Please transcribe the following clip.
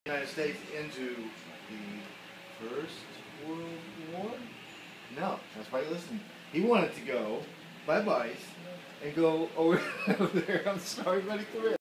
United States into the First World War? No, that's why you listen. He wanted to go by bike and go over there. I'm sorry, buddy.